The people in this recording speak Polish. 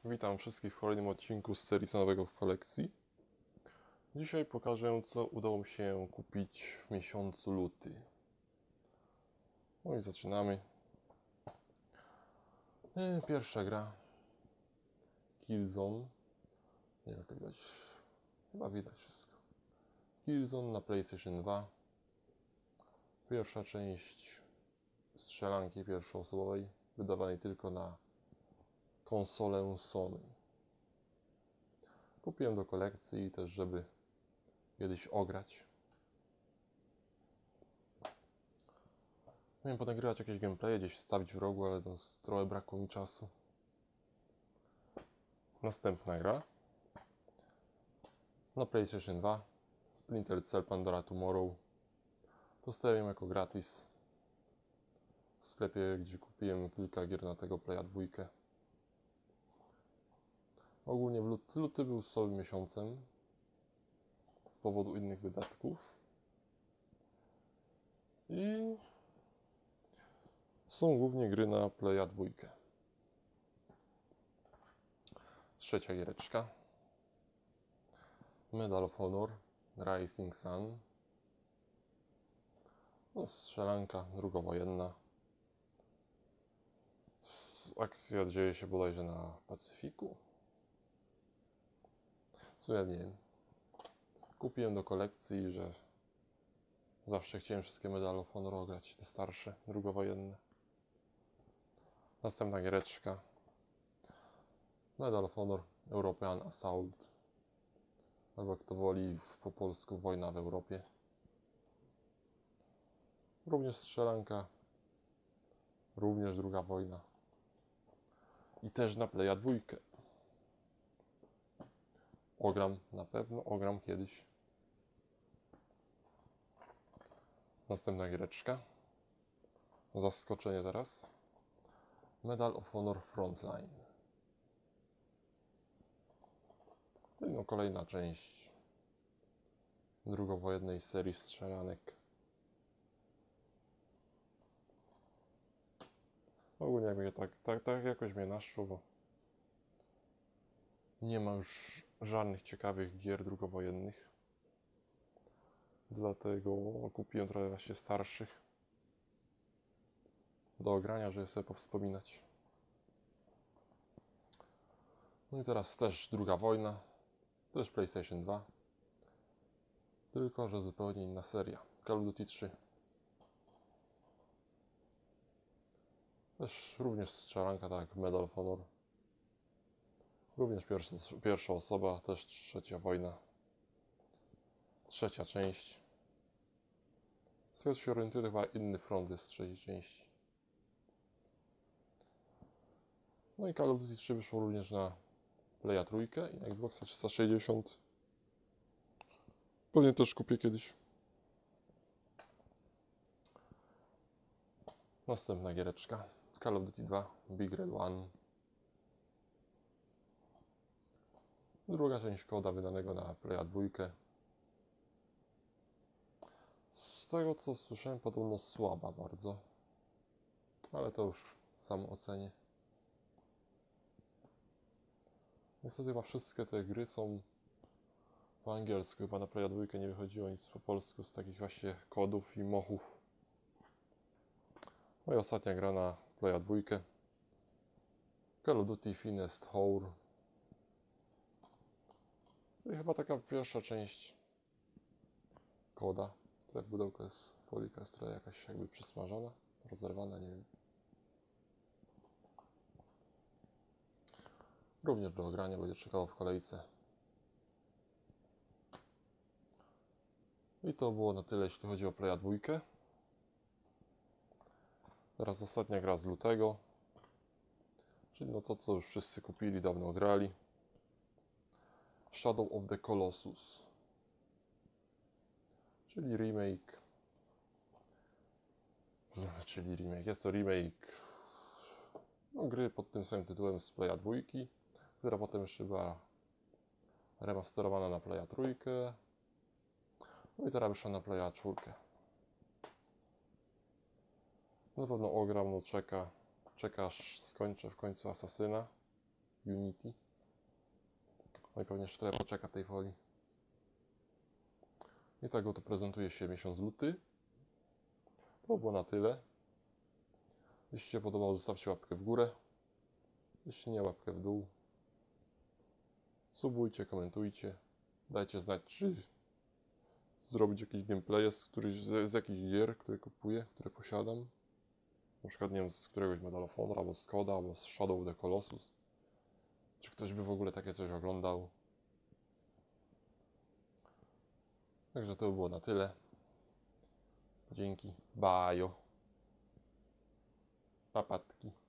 Witam wszystkich w kolejnym odcinku z serii nowego w kolekcji. Dzisiaj pokażę, co udało mi się kupić w miesiącu luty. No i zaczynamy. Pierwsza gra. Killzone. Nie wiem jak to widać. Chyba widać wszystko. Killzone na PlayStation 2. Pierwsza część strzelanki pierwszoosobowej, wydawanej tylko na konsolę Sony. Kupiłem do kolekcji też, żeby kiedyś ograć. Miałem ponagrywać jakieś gameplaye, gdzieś wstawić w rogu, ale trochę brakło mi czasu. Następna gra. Na PlayStation 2. Splinter Cell Pandora Tomorrow. Dostałem ją jako gratis w sklepie, gdzie kupiłem kilka gier na tego Playa 2. Ogólnie luty był słabym miesiącem z powodu innych wydatków. I są głównie gry na Playa 2. Trzecia giereczka. Medal of Honor Rising Sun. No, strzelanka drugowojenna. Akcja dzieje się bodajże na Pacyfiku. Co ja nie wiem. Kupiłem do kolekcji, że zawsze chciałem wszystkie Medal of Honor ograć, te starsze, drugowojenne. Następna giereczka. Medal of Honor European Assault. Albo jak to woli po polsku, Wojna w Europie. Również strzelanka. Również druga wojna. I też na Playa 2. Ogram na pewno, ogram kiedyś. Następna giereczka. Zaskoczenie teraz. Medal of Honor Frontline. No, kolejna część drugowojennej serii strzelanek. Ogólnie mnie tak jakoś mnie naszło, bo nie ma już żadnych ciekawych gier drugowojennych. Dlatego kupiłem trochę właśnie starszych do ogrania, żeby sobie powspominać. No i teraz też druga wojna. Też PlayStation 2. Tylko że zupełnie inna seria. Call of Duty 3. Też również strzelanka, tak jak Medal of Honor. Również pierwsza osoba, też trzecia wojna. Trzecia część. Z tego co się orientuję, to chyba inny front jest z trzeciej części. No i Call of Duty 3 wyszło również na Playa 3 i na Xboxa 360. Pewnie też kupię kiedyś. Następna giereczka. Call of Duty 2 Big Red One. Druga część koda wydanego na Playa 2. Z tego co słyszałem, podobno słaba bardzo. Ale to już sam ocenię. Niestety chyba wszystkie te gry są po angielsku. Chyba na Playa 2 nie wychodziło nic po polsku z takich właśnie kodów i mochów. No i ostatnia gra na Playa 2. Call of Duty Finest Hour. I chyba taka pierwsza część koda. Tutaj w pudełku jest folika, jest trochę jakaś jakby przysmażona, rozerwana, nie wiem. Również do ogrania, będzie czekało w kolejce. I to było na tyle, jeśli chodzi o Playa 2. Teraz ostatnia gra z lutego. Czyli no to, co już wszyscy kupili, dawno grali. Shadow of the Colossus. Czyli remake. Jest to remake gry pod tym samym tytułem z Playa 2, która potem jeszcze była remasterowana na Playa 3. No i teraz wyszła na Playa 4. Na pewno ogram, no czeka aż skończę w końcu Asasyna Unity. No i pewnie jeszcze trochę poczeka w tej folii. I tak oto prezentuje się miesiąc luty. To było na tyle. Jeśli się podobało, zostawcie łapkę w górę. Jeśli nie, łapkę w dół. Subujcie, komentujcie. Dajcie znać, czy zrobić jakieś gameplaye z jakichś gier, które kupuję, które posiadam. Na przykład, nie wiem, z któregoś Medal of Honor, albo z Skoda, albo z Shadow of the Colossus. Czy ktoś by w ogóle takie coś oglądał? Także to by było na tyle. Dzięki. Bajo. Papatki.